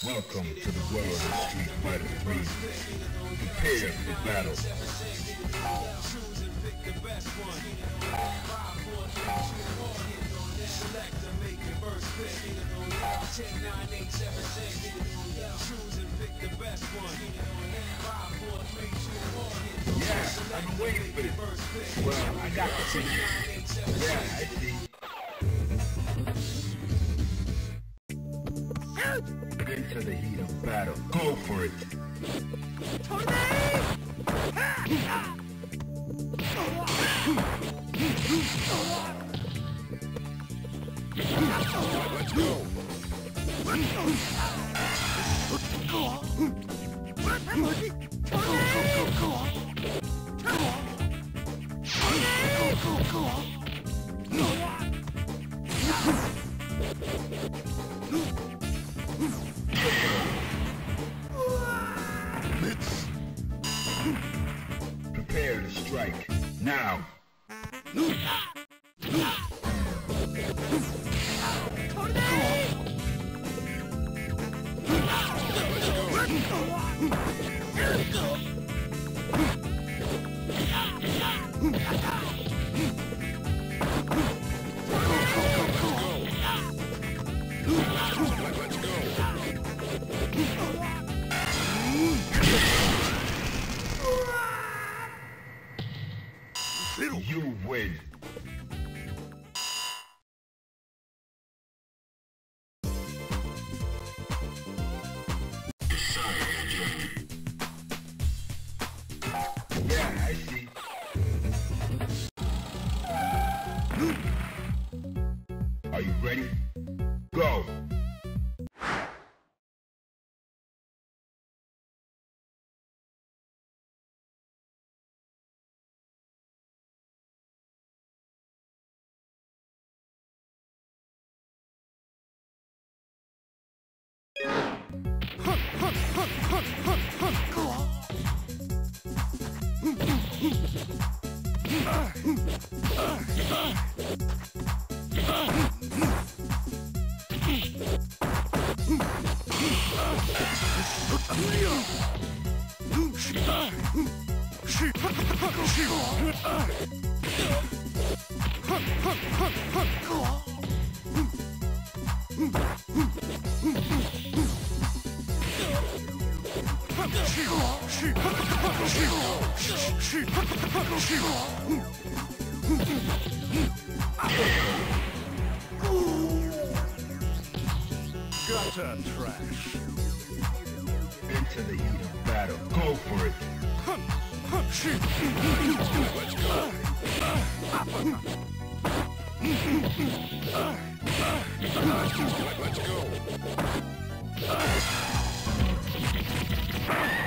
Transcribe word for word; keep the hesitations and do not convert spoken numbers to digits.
Welcome to the world of Street Fighter three. Prepare for battle. Yeah, I've been waiting for this. Well, I got the ticket. Yeah, I see. Into the heat of battle. Go for it. Let's go. Prepare to strike. Now. You win. Yeah, I see. Are you ready? Go! Gutter trash. Into the heat of battle. Go for it. Let's go. Let's go.